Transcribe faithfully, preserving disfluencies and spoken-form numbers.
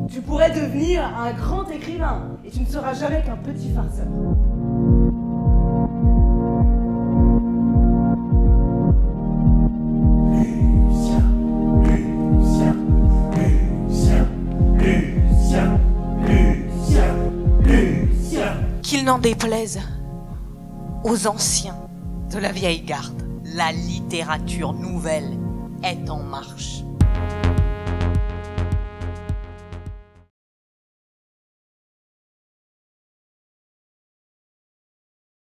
Tu pourrais devenir un grand écrivain et tu ne seras jamais qu'un petit farceur. Lucien, Lucien, Lucien, Lucien, Lucien, Lucien. Qu'il n'en déplaise aux anciens de la vieille garde, la littérature nouvelle est en marche.